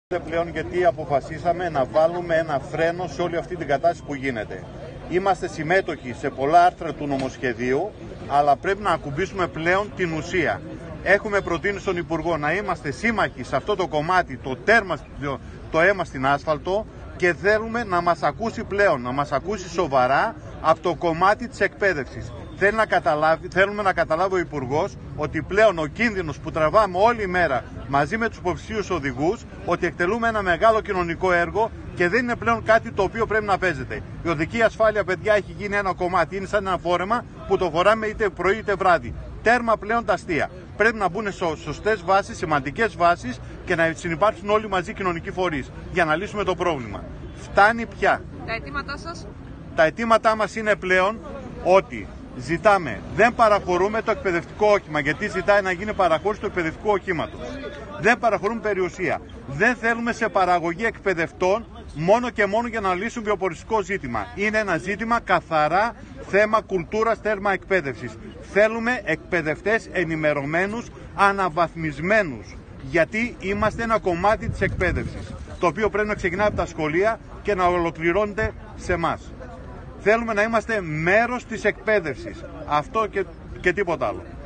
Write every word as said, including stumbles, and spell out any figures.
Πλέον γιατί αποφασίσαμε να βάλουμε ένα φρένο σε όλη αυτή την κατάσταση που γίνεται. Είμαστε συμμέτοχοι σε πολλά άρθρα του νομοσχεδίου, αλλά πρέπει να ακουμπήσουμε πλέον την ουσία. Έχουμε προτείνει στον Υπουργό να είμαστε σύμμαχοι σε αυτό το κομμάτι, το τέρμα, το αίμα στην άσφαλτο, και θέλουμε να μας ακούσει πλέον, να μας ακούσει σοβαρά από το κομμάτι της εκπαίδευσης. Θέλει να καταλάβει, θέλουμε να καταλάβει ο Υπουργός ότι πλέον ο κίνδυνος που τραβάμε όλη μέρα μαζί με τους υποψηφίους οδηγούς, ότι εκτελούμε ένα μεγάλο κοινωνικό έργο και δεν είναι πλέον κάτι το οποίο πρέπει να παίζεται. Η οδική ασφάλεια, παιδιά, έχει γίνει ένα κομμάτι, είναι σαν ένα φόρεμα που το φοράμε είτε πρωί είτε βράδυ. Τέρμα πλέον τα αστεία. Πρέπει να μπουν σωστές βάσεις, σημαντικές βάσεις και να συνυπάρξουν όλοι μαζί κοινωνικοί φορείς για να λύσουμε το πρόβλημα. Φτάνει πια. Τα αιτήματά σας? Τα αιτήματά μας είναι πλέον ότι ζητάμε, δεν παραχωρούμε το εκπαιδευτικό όχημα, γιατί ζητάει να γίνει παραχώρηση του εκπαιδευτικού οχήματος. Δεν παραχωρούμε περιουσία. Δεν θέλουμε σε παραγωγή εκπαιδευτών μόνο και μόνο για να λύσουν βιοποριστικό ζήτημα. Είναι ένα ζήτημα καθαρά θέμα κουλτούρας, θέμα εκπαίδευσης. Θέλουμε εκπαιδευτές ενημερωμένους, αναβαθμισμένους, γιατί είμαστε ένα κομμάτι της εκπαίδευσης, το οποίο πρέπει να ξεκινάει από τα σχολεία και να ολοκληρώνεται σε εμάς. Θέλουμε να είμαστε μέρος της εκπαίδευσης. Αυτό και, και τίποτα άλλο.